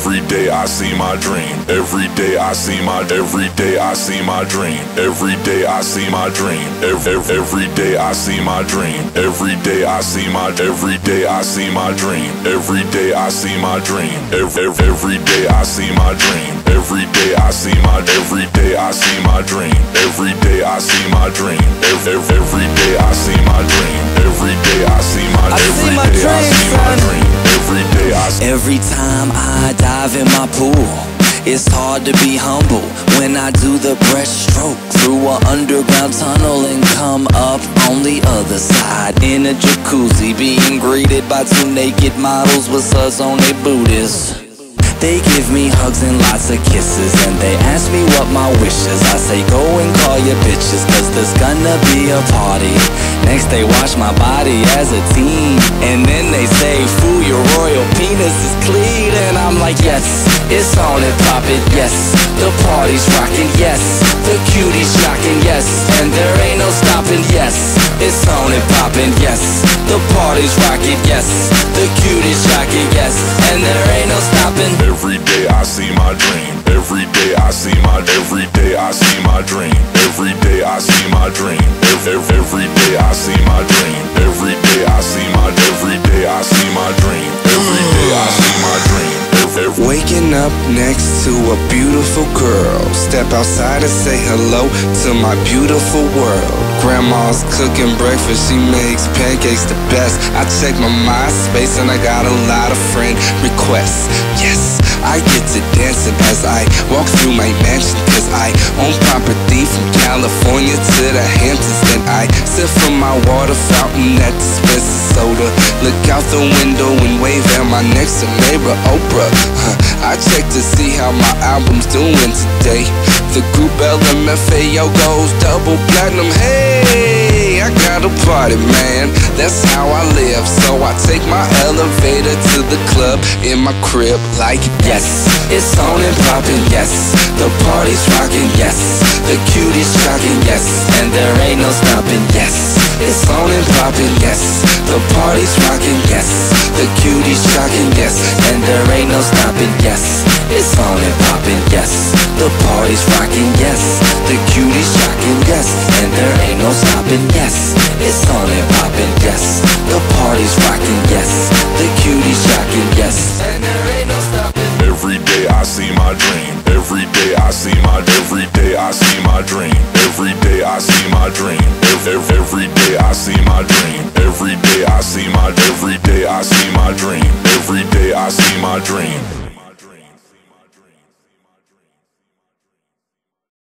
Every day I see my dream. Every day I see my dream. Every day I see my dream. Every day I see my dream. Every day I see my dream. Every day I see my every day I see my dream. Every day I see my dream. Every day I see my dream. Every day I see my every day I see my dream. Every day I see my dream. Every day I see my dream. Every day I see my every day I see my dream. Every day I see. Every time I dive in my pool, it's hard to be humble when I do the breaststroke through an underground tunnel and come up on the other side in a jacuzzi, being greeted by two naked models with suds on their booties. They give me hugs and lots of kisses, and they ask me what my wish is. I say go and call your bitches, cause there's gonna be a party. Next they watch my body as a teen, and then they say, fool, your royal penis is clean. And I'm like, yes, it's on and poppin', yes. The party's rockin', yes. The cutie's shocking, yes. And there ain't no stopping, yes. It's on and poppin', yes. The party's rockin', yes. The cutie's shocking, yes. And there ain't no stopping. Every day I see my dream. Every day I see my every day I see my dream. Every day I see my dream. Every day I see my dream. Every day I see my every day I see my dream. Every day I see my dream. Waking up next to a beautiful girl, step outside and say hello to my beautiful world. Grandma's cooking breakfast, she makes pancakes the best. I check my MySpace and I got a lot of friend requests. Yes, I get to dancing as I walk through my mansion, cause I own property from California to the Hamptons. Then I sip from my water fountain that dispenses soda, look out the window and wave at my next door neighbor Oprah. I check to see how my album's doing today. The group LMFAO goes double platinum. Hey, I got a party, man, that's how I live. So I take my elevator to the club in my crib like, yes, it's on and poppin', yes. The party's rockin', yes. The cutie's shocking, yes. And there ain't no stopping, yes. It's on and poppin', yes. The party's rockin', yes. The cutie's shocking, yes. And there ain't no stopping, yes. It's on and poppin', yes. The party's rockin', yes. The cutie's shocking, yes. And there ain't no stopping, yes. It's on and poppin', yes. The party's rockin', yes. The cutie's shocking, yes. And there ain't no stopping. Every day I see my dream. Every day I see my every day I see my dream. Every day I see my dream. Every day I see my dream. Every day I see my every day I see my dream. Every day I see my dream.